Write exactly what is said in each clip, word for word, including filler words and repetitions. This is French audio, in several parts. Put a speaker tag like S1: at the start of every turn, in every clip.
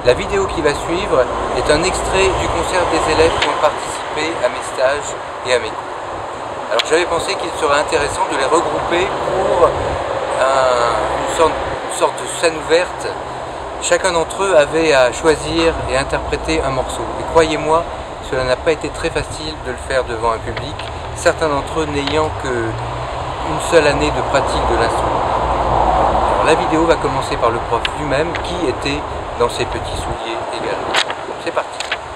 S1: La vidéo qui va suivre est un extrait du concert des élèves qui ont participé à mes stages et à mes cours. Alors j'avais pensé qu'il serait intéressant de les regrouper pour un, une, sorte, une sorte de scène ouverte. Chacun d'entre eux avait à choisir et interpréter un morceau. Et croyez-moi, cela n'a pas été très facile de le faire devant un public, certains d'entre eux n'ayant qu'une seule année de pratique de l'instrument. Alors la vidéo va commencer par le prof lui-même qui était dans ses petits souliers également. C'est parti.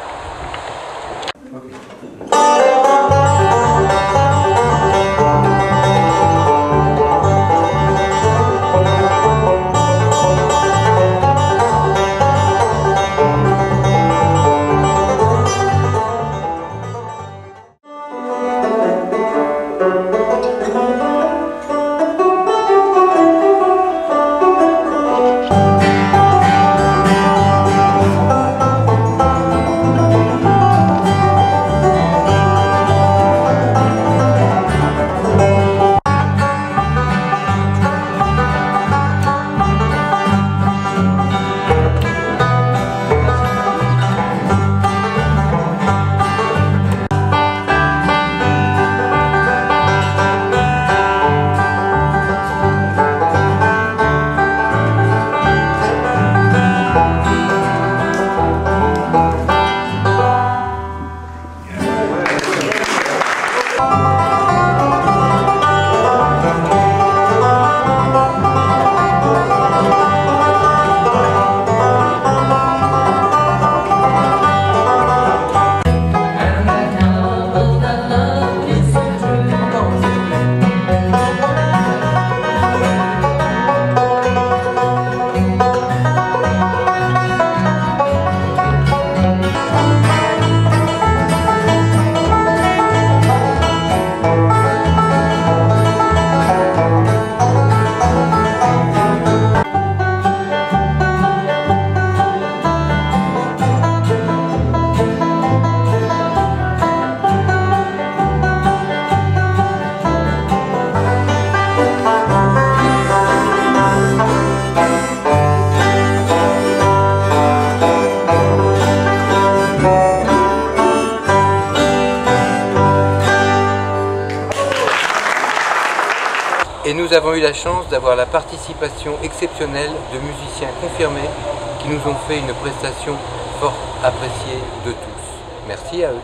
S1: Et nous avons eu la chance d'avoir la participation exceptionnelle de musiciens confirmés qui nous ont fait une prestation fort appréciée de tous. Merci à eux.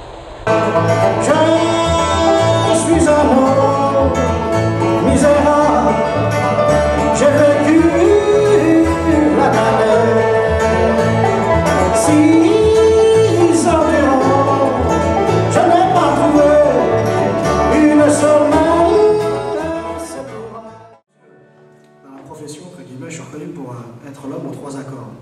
S2: Je suis un homme misérable, j'ai vécu la galère. Six ans durant, je n'ai pas trouvé une seule main. Dans la profession, entre guillemets, je suis reconnu pour être l'homme aux trois accords.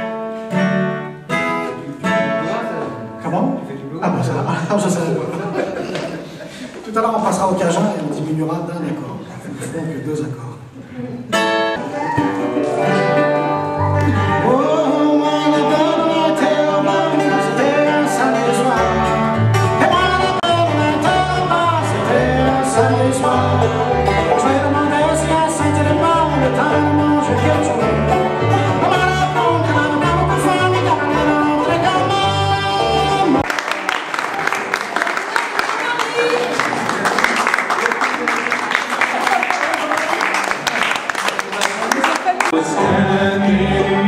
S2: Comment? Ah bah ça, ah, ça, ça. Tout à l'heure on passera au cajun et on diminuera d'un accord. Il ne faut que deux accords.
S3: Standing